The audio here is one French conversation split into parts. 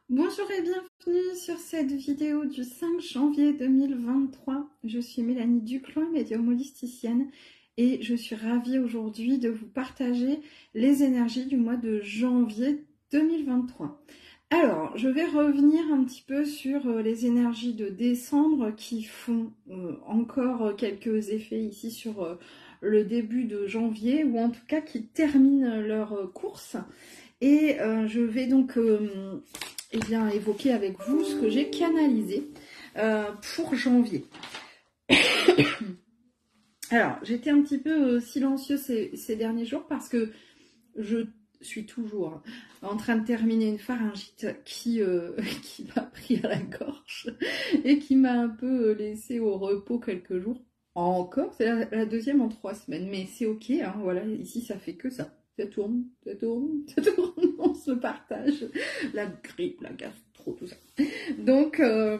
Bonjour et bienvenue sur cette vidéo du 5 janvier 2023. Je suis Mélanie Duclos, médium holisticienne, et je suis ravie aujourd'hui de vous partager les énergies du mois de janvier 2023. Alors, je vais revenir un petit peu sur les énergies de décembre qui font encore quelques effets ici sur le début de janvier, ou en tout cas qui terminent leur course. Et je vais donc évoquer avec vous ce que j'ai canalisé pour janvier. Alors, j'étais un petit peu silencieux ces derniers jours parce que je suis toujours en train de terminer une pharyngite qui m'a pris à la gorge et qui m'a un peu laissé au repos quelques jours. Encore, c'est la deuxième en 3 semaines, mais c'est ok, hein, voilà, ici ça fait que ça. Ça tourne, ça tourne, ça tourne, on se partage. La grippe, la gastro, tout ça. Donc,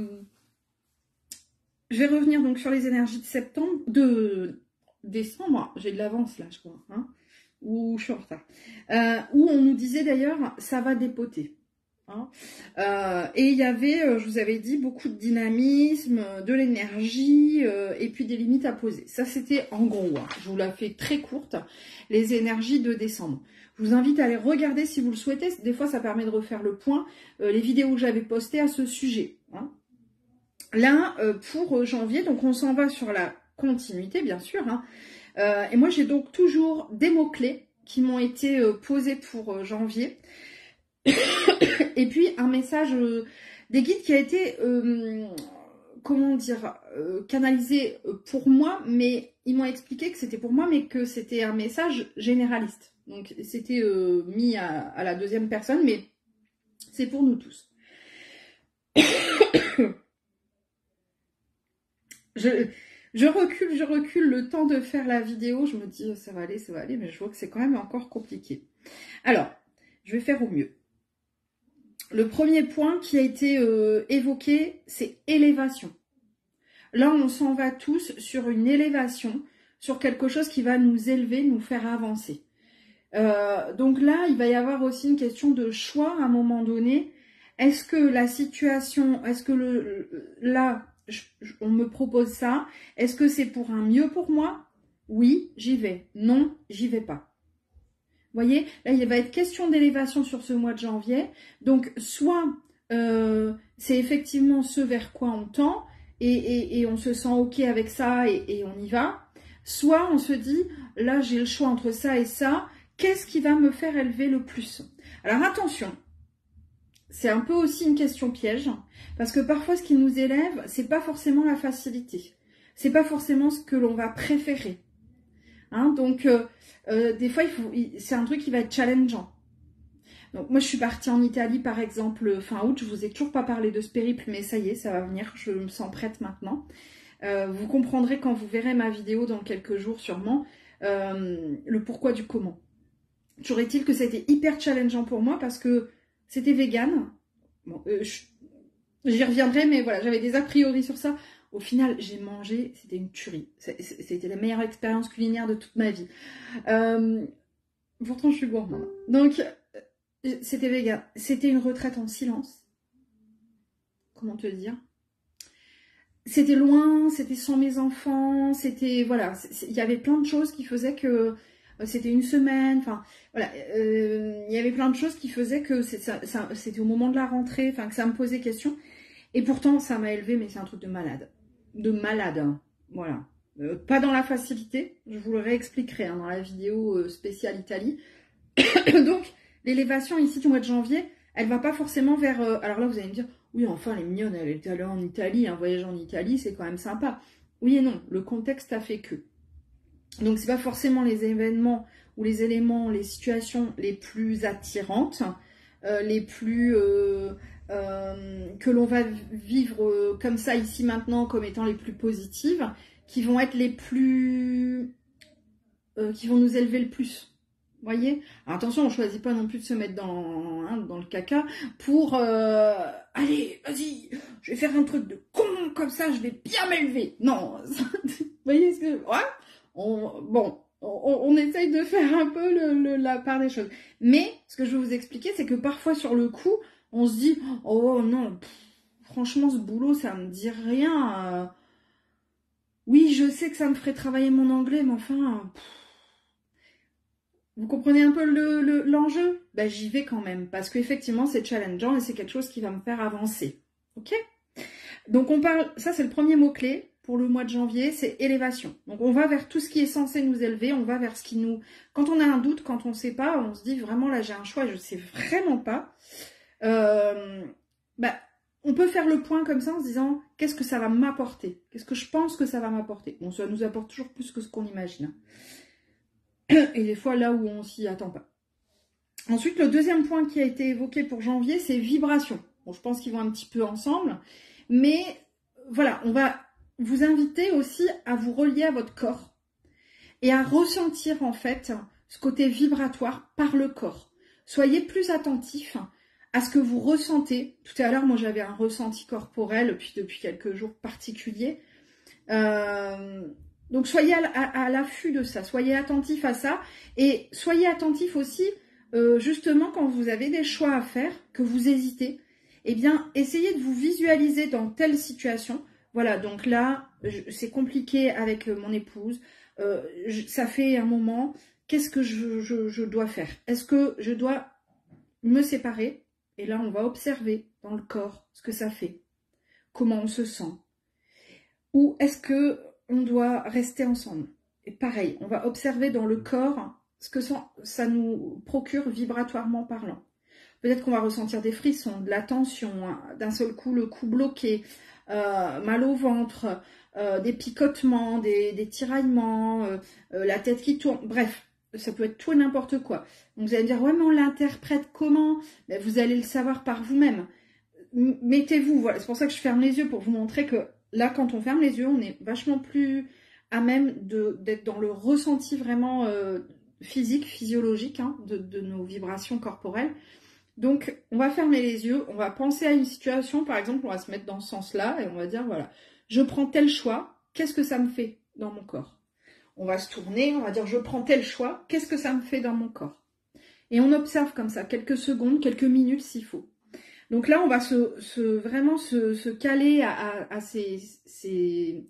je vais revenir donc sur les énergies de décembre. J'ai de l'avance là, je crois, hein, ou je suis en retard. Où on nous disait d'ailleurs, ça va dépoter. Hein. Et il y avait, je vous avais dit, beaucoup de dynamisme, de l'énergie et puis des limites à poser. Ça, c'était en gros, hein, je vous la fais très courte, les énergies de décembre. Je vous invite à aller regarder si vous le souhaitez. Des fois, ça permet de refaire le point, les vidéos que j'avais postées à ce sujet. Hein. Là, pour janvier, donc on s'en va sur la continuité, bien sûr. Hein. Et moi, j'ai donc toujours des mots-clés qui m'ont été posés pour janvier. Et puis un message des guides qui a été comment dire canalisé pour moi, mais ils m'ont expliqué que c'était pour moi, mais que c'était un message généraliste. Donc c'était mis à la deuxième personne, mais c'est pour nous tous. Je recule le temps de faire la vidéo. Je me dis ça va aller, mais je vois que c'est quand même encore compliqué. Alors, je vais faire au mieux. Le premier point qui a été évoqué, c'est élévation. Là, on s'en va tous sur une élévation, sur quelque chose qui va nous élever, nous faire avancer. Donc là, il va y avoir aussi une question de choix à un moment donné. Est-ce que la situation, est-ce que là, on me propose ça, est-ce que c'est pour un mieux pour moi? Oui, j'y vais. Non, j'y vais pas. Vous voyez, là, il va être question d'élévation sur ce mois de janvier. Donc, soit c'est effectivement ce vers quoi on tend et on se sent OK avec ça et on y va. Soit on se dit, là, j'ai le choix entre ça et ça. Qu'est-ce qui va me faire élever le plus? Alors, attention, c'est un peu aussi une question piège parce que parfois, ce qui nous élève, c'est pas forcément la facilité. C'est pas forcément ce que l'on va préférer. Hein, donc, des fois, c'est un truc qui va être challengeant. Donc, moi, je suis partie en Italie, par exemple, fin août. Je vous ai toujours pas parlé de ce périple, mais ça y est, ça va venir. Je me sens prête maintenant. Vous comprendrez quand vous verrez ma vidéo dans quelques jours, sûrement, le pourquoi du comment. Toujours est-il que c'était hyper challengeant pour moi parce que c'était vegan. Bon, j'y reviendrai, mais voilà, j'avais des a priori sur ça. Au final, j'ai mangé, c'était une tuerie. C'était la meilleure expérience culinaire de toute ma vie. Pourtant, je suis gourmande. Donc, c'était vegan. C'était une retraite en silence. Comment te dire? C'était loin, c'était sans mes enfants, c'était... Voilà, il y avait plein de choses qui faisaient que... C'était une semaine, enfin, voilà. Il y avait plein de choses qui faisaient que c'était au moment de la rentrée, enfin, que ça me posait question. Et pourtant, ça m'a élevée, mais c'est un truc de malade. De malade, hein. Voilà. Pas dans la facilité, je vous le réexpliquerai hein, dans la vidéo spéciale Italie. Donc, l'élévation ici du mois de janvier, elle va pas forcément vers... alors là, vous allez me dire, oui, enfin, elle est mignonne, elle est allée en Italie, un voyage en Italie, c'est quand même sympa. Oui et non, le contexte a fait que. Donc, c'est pas forcément les événements ou les éléments, les situations les plus attirantes, les plus... que l'on va vivre comme ça ici maintenant comme étant les plus positives, qui vont être les plus... qui vont nous élever le plus. Vous voyez? Alors attention, on ne choisit pas non plus de se mettre dans le caca pour... allez, vas-y, je vais faire un truc de con, comme ça je vais bien m'élever. Non, vous voyez ce que... Ouais, bon, on essaye de faire un peu la part des choses. Mais ce que je veux vous expliquer, c'est que parfois sur le coup, on se dit « Oh non, franchement ce boulot, ça me dit rien. Oui, je sais que ça me ferait travailler mon anglais, mais enfin... » Vous comprenez un peu l'enjeu? Ben, j'y vais quand même, parce qu'effectivement, c'est challengeant et c'est quelque chose qui va me faire avancer. Ok? Donc, on parle, ça c'est le premier mot-clé pour le mois de janvier, c'est élévation. Donc, on va vers tout ce qui est censé nous élever, on va vers ce qui nous... Quand on a un doute, quand on ne sait pas, on se dit vraiment, là, j'ai un choix, je ne sais vraiment pas. On peut faire le point comme ça en se disant, qu'est-ce que ça va m'apporter? Qu'est-ce que je pense que ça va m'apporter? Bon, ça nous apporte toujours plus que ce qu'on imagine. Et des fois là où on s'y attend pas. Ensuite, le deuxième point qui a été évoqué pour janvier, c'est vibration. Bon, je pense qu'ils vont un petit peu ensemble, mais voilà, on va vous inviter aussi à vous relier à votre corps et à ressentir en fait ce côté vibratoire par le corps. Soyez plus attentifs à ce que vous ressentez. Tout à l'heure, moi j'avais un ressenti corporel, puis depuis quelques jours particulier. Donc, soyez à l'affût de ça, soyez attentifs à ça et soyez attentifs aussi, justement, quand vous avez des choix à faire, que vous hésitez, eh bien, essayez de vous visualiser dans telle situation. Voilà, donc là, c'est compliqué avec mon épouse, ça fait un moment, qu'est-ce que je dois faire? Est-ce que je dois me séparer? Et là, on va observer dans le corps ce que ça fait, comment on se sent. Ou est-ce que on doit rester ensemble? Et pareil, on va observer dans le corps ce que ça nous procure vibratoirement parlant. Peut-être qu'on va ressentir des frissons, de la tension, d'un seul coup le cou bloqué, mal au ventre, des picotements, des tiraillements, la tête qui tourne, bref, ça peut être tout et n'importe quoi. Donc vous allez me dire, ouais mais on l'interprète comment? Ben, vous allez le savoir par vous-même. Mettez-vous, voilà, c'est pour ça que je ferme les yeux, pour vous montrer que là, quand on ferme les yeux, on est vachement plus à même d'être dans le ressenti vraiment physique, physiologique de nos vibrations corporelles. Donc, on va fermer les yeux, on va penser à une situation, par exemple, on va se mettre dans ce sens-là et on va dire, voilà, je prends tel choix, qu'est-ce que ça me fait dans mon corps? On va se tourner, on va dire, je prends tel choix, qu'est-ce que ça me fait dans mon corps? Et on observe comme ça, quelques secondes, quelques minutes s'il faut. Donc là, on va vraiment se caler à ces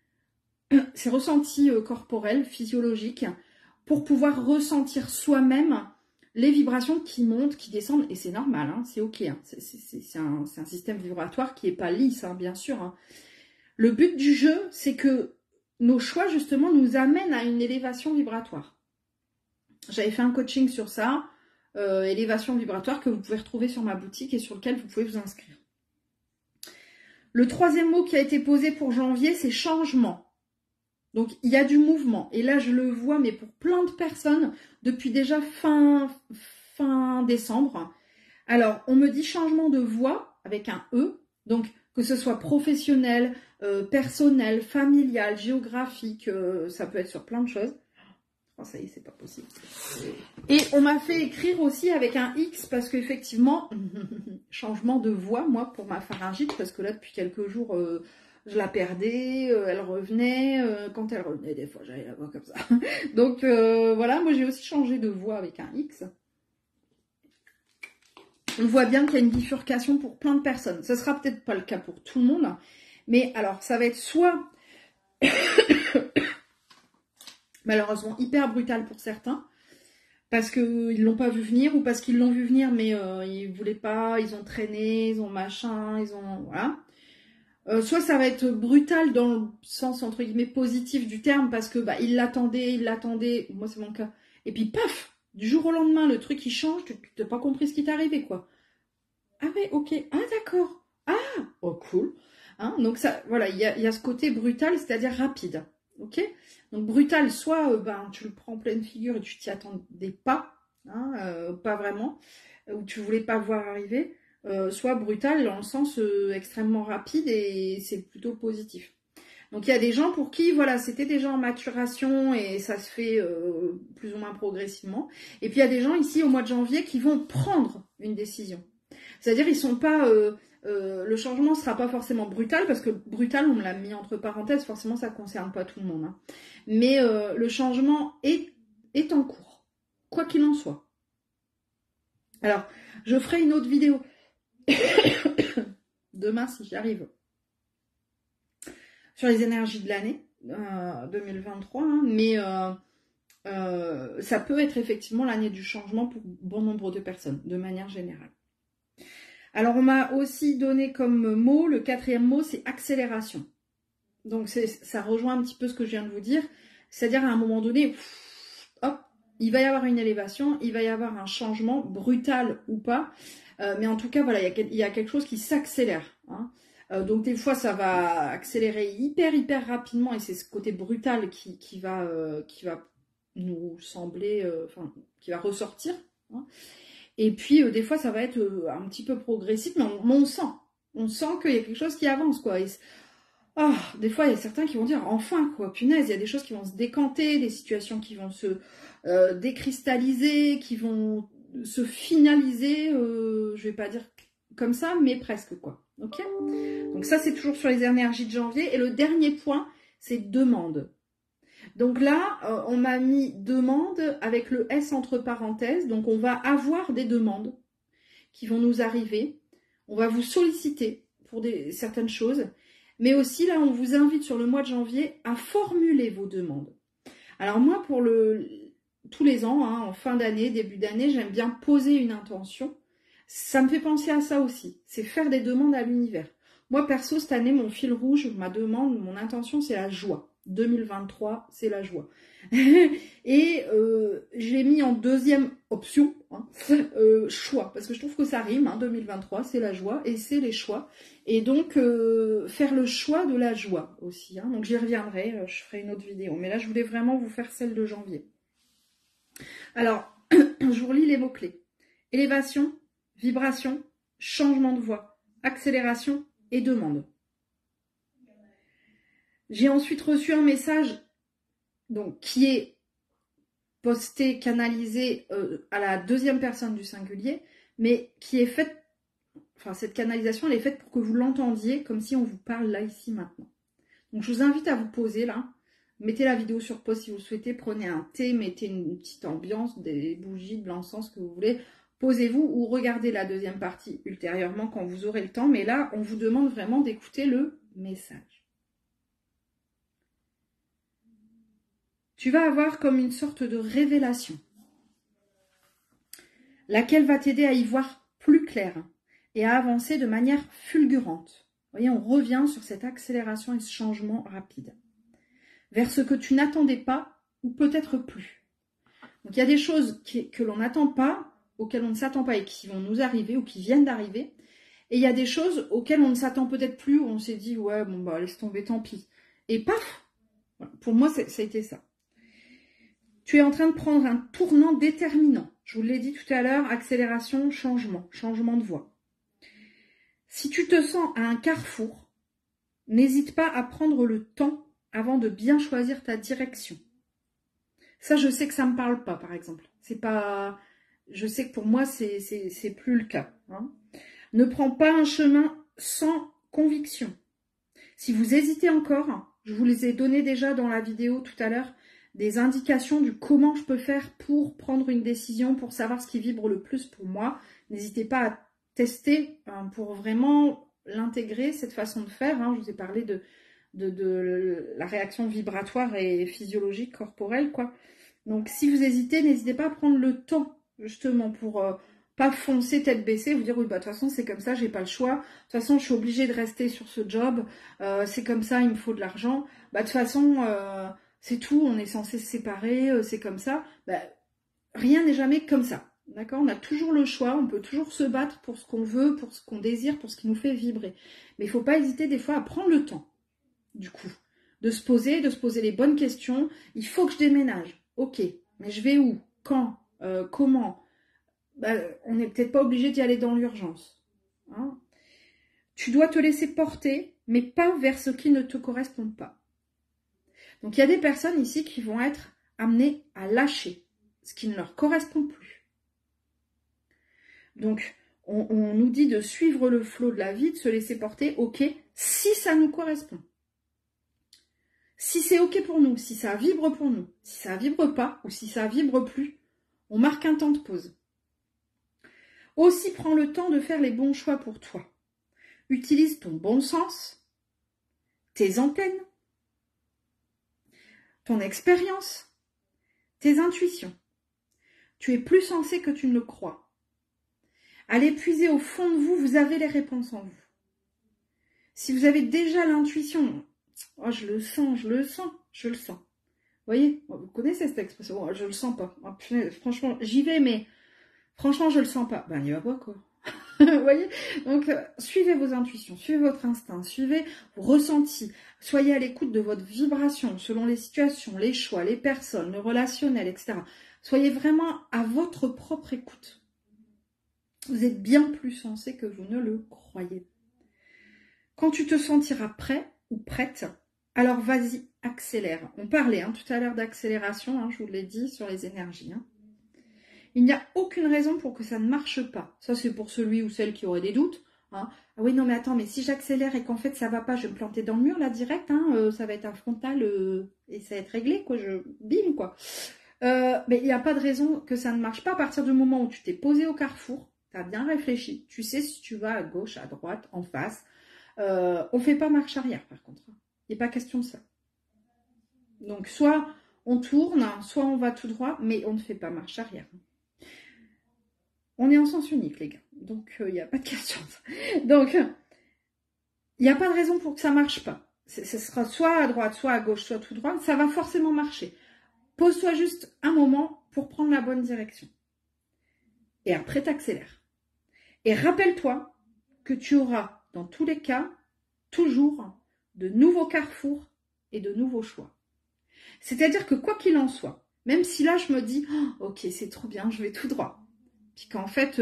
ressentis corporels, physiologiques, pour pouvoir ressentir soi-même les vibrations qui montent, qui descendent, et c'est normal, c'est ok. C'est un système vibratoire qui n'est pas lisse, bien sûr. Le but du jeu, c'est que nos choix, justement, nous amènent à une élévation vibratoire. J'avais fait un coaching sur ça. Élévation vibratoire que vous pouvez retrouver sur ma boutique et sur lequel vous pouvez vous inscrire. Le troisième mot qui a été posé pour janvier, c'est changement. Donc, il y a du mouvement. Et là, je le vois, mais pour plein de personnes, depuis déjà fin décembre. Alors, on me dit changement de voix avec un E. Donc, que ce soit professionnel, personnel, familial, géographique, ça peut être sur plein de choses. Oh, ça y est, c'est pas possible. Et on m'a fait écrire aussi avec un X parce qu'effectivement, changement de voix, moi, pour ma pharyngite, parce que là, depuis quelques jours, je la perdais, elle revenait. Quand elle revenait, des fois, j'avais la voix comme ça. Donc, voilà, moi, j'ai aussi changé de voix avec un X. On voit bien qu'il y a une bifurcation pour plein de personnes. Ce sera peut-être pas le cas pour tout le monde, mais alors, ça va être soit... malheureusement hyper brutal pour certains, parce qu'ils ne l'ont pas vu venir, ou parce qu'ils l'ont vu venir, mais ils ne voulaient pas, ils ont traîné, ils ont machin, ils ont... Voilà. Soit ça va être brutal dans le sens, entre guillemets, positif du terme, parce que ils l'attendaient, moi c'est mon cas, et puis paf, du jour au lendemain, le truc il change, tu n'as pas compris ce qui t'est arrivé, quoi. Ah ouais, ok, ah d'accord, ah, oh cool. Donc ça, voilà, il y a ce côté brutal, c'est-à-dire rapide. Ok, donc brutal, soit tu le prends en pleine figure et tu t'y attendais pas, pas vraiment, ou tu voulais pas voir arriver, soit brutal dans le sens extrêmement rapide et c'est plutôt positif. Donc il y a des gens pour qui voilà, c'était déjà en maturation et ça se fait plus ou moins progressivement. Et puis il y a des gens ici au mois de janvier qui vont prendre une décision. C'est-à-dire, ils sont pas... le changement ne sera pas forcément brutal, parce que brutal, on me l'a mis entre parenthèses, forcément, ça ne concerne pas tout le monde. Hein. Mais le changement est en cours, quoi qu'il en soit. Alors, je ferai une autre vidéo demain, si j'y arrive, sur les énergies de l'année 2023, hein, mais ça peut être effectivement l'année du changement pour bon nombre de personnes, de manière générale. Alors, on m'a aussi donné comme mot, le 4e mot, c'est accélération. Donc, ça rejoint un petit peu ce que je viens de vous dire. C'est-à-dire, à un moment donné, hop, il va y avoir une élévation, il va y avoir un changement, brutal ou pas. Mais en tout cas, voilà, il y a quelque chose qui s'accélère. Hein. Donc, des fois, ça va accélérer hyper rapidement. Et c'est ce côté brutal qui va nous sembler... Enfin, qui va ressortir. Hein. Et puis, des fois, ça va être un petit peu progressif, mais on sent. On sent qu'il y a quelque chose qui avance, quoi. Des fois, il y a certains qui vont dire, enfin, quoi, punaise, il y a des choses qui vont se décanter, des situations qui vont se décristalliser, qui vont se finaliser, je vais pas dire comme ça, mais presque, quoi. Ok ? Donc ça, c'est toujours sur les énergies de janvier. Et le dernier point, c'est demande. Donc là, on m'a mis demande avec le S entre parenthèses. Donc on va avoir des demandes qui vont nous arriver. On va vous solliciter pour certaines choses. Mais aussi, là, on vous invite sur le mois de janvier à formuler vos demandes. Alors moi, pour tous les ans, hein, en fin d'année, début d'année, j'aime bien poser une intention. Ça me fait penser à ça aussi. C'est faire des demandes à l'univers. Moi, perso, cette année, mon fil rouge, ma demande, mon intention, c'est la joie. 2023, c'est la joie. Et j'ai mis en deuxième option, hein, choix, parce que je trouve que ça rime, hein, 2023, c'est la joie, et c'est les choix. Et donc, faire le choix de la joie aussi. Hein. Donc, j'y reviendrai, je ferai une autre vidéo. Mais là, je voulais vraiment vous faire celle de janvier. Alors, je vous relis les mots-clés. Élévation, vibration, changement de voix, accélération et demande. J'ai ensuite reçu un message donc, qui est posté, canalisé à la deuxième personne du singulier, mais qui est faite, enfin cette canalisation, elle est faite pour que vous l'entendiez comme si on vous parle là, ici, maintenant. Donc je vous invite à vous poser là, mettez la vidéo sur pause si vous le souhaitez, prenez un thé, mettez une petite ambiance, des bougies, de l'encens, ce que vous voulez, posez-vous ou regardez la deuxième partie ultérieurement quand vous aurez le temps, mais là on vous demande vraiment d'écouter le message. Tu vas avoir comme une sorte de révélation, laquelle va t'aider à y voir plus clair et à avancer de manière fulgurante. Vous voyez, on revient sur cette accélération et ce changement rapide, vers ce que tu n'attendais pas ou peut-être plus. Donc il y a des choses que l'on n'attend pas, auxquelles on ne s'attend pas et qui vont nous arriver ou qui viennent d'arriver. Et il y a des choses auxquelles on ne s'attend peut-être plus, où on s'est dit, ouais, bon, bah laisse tomber, tant pis. Et paf, voilà. Pour moi, ça a été ça. Tu es en train de prendre un tournant déterminant. Je vous l'ai dit tout à l'heure, accélération, changement de voie. Si tu te sens à un carrefour, n'hésite pas à prendre le temps avant de bien choisir ta direction. Ça, je sais que ça ne me parle pas, par exemple. C'est pas... Je sais que pour moi, c'est plus le cas. Hein. Ne prends pas un chemin sans conviction. Si vous hésitez encore, je vous les ai donné déjà dans la vidéo tout à l'heure, des indications du comment je peux faire pour prendre une décision, pour savoir ce qui vibre le plus pour moi. N'hésitez pas à tester pour vraiment l'intégrer, cette façon de faire. Hein. Je vous ai parlé de la réaction vibratoire et physiologique corporelle, quoi. Donc, si vous hésitez, n'hésitez pas à prendre le temps, justement, pour pas foncer tête baissée, vous dire, oui, bah, de toute façon, c'est comme ça, j'ai pas le choix. De toute façon, je suis obligée de rester sur ce job. C'est comme ça, il me faut de l'argent. Bah, de toute façon... c'est tout, on est censé se séparer, c'est comme ça. Bah, rien n'est jamais comme ça. D'accord ? On a toujours le choix, on peut toujours se battre pour ce qu'on veut, pour ce qu'on désire, pour ce qui nous fait vibrer. Mais il ne faut pas hésiter des fois à prendre le temps, du coup, de se poser les bonnes questions. Il faut que je déménage. Ok, mais je vais où ? Quand ? Comment ? Bah, on n'est peut-être pas obligé d'y aller dans l'urgence. Hein ? Tu dois te laisser porter, mais pas vers ce qui ne te correspond pas. Donc, il y a des personnes ici qui vont être amenées à lâcher ce qui ne leur correspond plus. Donc, on nous dit de suivre le flot de la vie, de se laisser porter, ok, si ça nous correspond. Si c'est ok pour nous, si ça vibre pour nous, si ça vibre pas, ou si ça vibre plus, on marque un temps de pause. Aussi, prends le temps de faire les bons choix pour toi. Utilise ton bon sens, tes antennes, ton expérience, tes intuitions. Tu es plus sensé que tu ne le crois. Allez puiser au fond de vous, vous avez les réponses en vous. Si vous avez déjà l'intuition, oh, je le sens, je le sens, je le sens. Vous voyez, vous connaissez cette expression, oh, je le sens pas. Oh, franchement, j'y vais, mais franchement, je le sens pas. Ben, n'y va pas, quoi. Vous voyez, donc suivez vos intuitions, suivez votre instinct, suivez vos ressentis, soyez à l'écoute de votre vibration selon les situations, les choix, les personnes, le relationnel, etc. Soyez vraiment à votre propre écoute. Vous êtes bien plus sensé que vous ne le croyez. Quand tu te sentiras prêt ou prête, alors vas-y, accélère. On parlait tout à l'heure d'accélération, je vous l'ai dit, sur les énergies. Il n'y a aucune raison pour que ça ne marche pas. Ça, c'est pour celui ou celle qui aurait des doutes. Ah oui, non, mais attends, mais si j'accélère et qu'en fait, ça va pas, je vais me planter dans le mur, là, direct, ça va être un frontal et ça va être réglé, quoi, bim, quoi. Mais il n'y a pas de raison que ça ne marche pas à partir du moment où tu t'es posé au carrefour, tu as bien réfléchi, tu sais si tu vas à gauche, à droite, en face. On ne fait pas marche arrière, par contre. Il n'est pas question de ça. Donc, soit on tourne, soit on va tout droit, mais on ne fait pas marche arrière. On est en sens unique, les gars. Donc, il n'y a pas de question. Donc, il n'y a pas de raison pour que ça ne marche pas. Ce sera soit à droite, soit à gauche, soit tout droit. Ça va forcément marcher. Pose-toi juste un moment pour prendre la bonne direction. Et après, t'accélères. Et rappelle-toi que tu auras, dans tous les cas, toujours de nouveaux carrefours et de nouveaux choix. C'est-à-dire que quoi qu'il en soit, même si là, je me dis, oh, ok, c'est trop bien, je vais tout droit. Puis qu'en fait,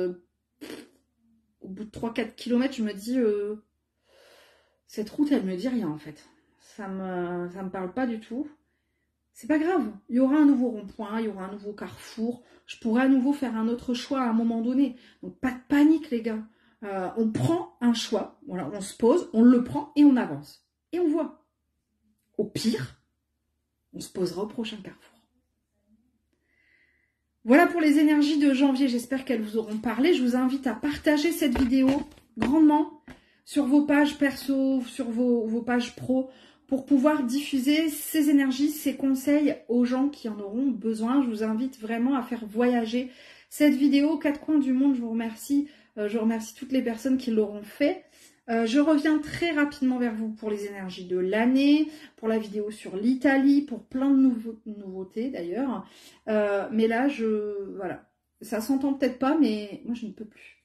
au bout de 3-4 km, je me dis, cette route, elle me dit rien en fait. Ça me parle pas du tout. C'est pas grave, il y aura un nouveau rond-point, il y aura un nouveau carrefour. Je pourrai à nouveau faire un autre choix à un moment donné. Donc pas de panique les gars. On prend un choix, voilà, on se pose, on le prend et on avance. Et on voit. Au pire, on se posera au prochain carrefour. Voilà pour les énergies de janvier, j'espère qu'elles vous auront parlé. Je vous invite à partager cette vidéo grandement sur vos pages perso, sur vos pages pro, pour pouvoir diffuser ces énergies, ces conseils aux gens qui en auront besoin. Je vous invite vraiment à faire voyager cette vidéo aux quatre coins du monde. Je vous remercie. Je remercie toutes les personnes qui l'auront fait. Je reviens très rapidement vers vous pour les énergies de l'année, pour la vidéo sur l'Italie, pour plein de nouveautés d'ailleurs. Mais là, voilà, ça s'entend peut-être pas, mais moi je ne peux plus.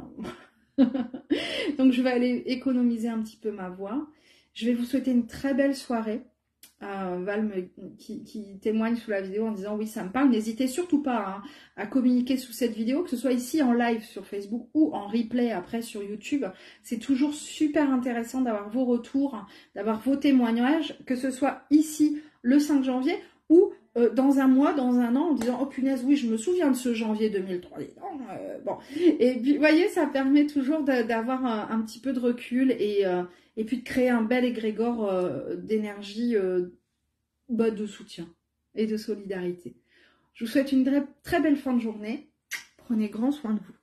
Donc je vais aller économiser un petit peu ma voix. Je vais vous souhaiter une très belle soirée. Val qui témoigne sous la vidéo en disant oui ça me parle, n'hésitez surtout pas à communiquer sous cette vidéo, que ce soit ici en live sur Facebook ou en replay après sur YouTube. C'est toujours super intéressant d'avoir vos retours, d'avoir vos témoignages, que ce soit ici le 5 janvier ou dans un mois, dans un an, en disant oh punaise oui je me souviens de ce janvier 2003. Bon, et puis vous voyez ça permet toujours d'avoir un petit peu de recul et puis de créer un bel égrégore d'énergie de soutien et de solidarité. Je vous souhaite une très belle fin de journée. Prenez grand soin de vous.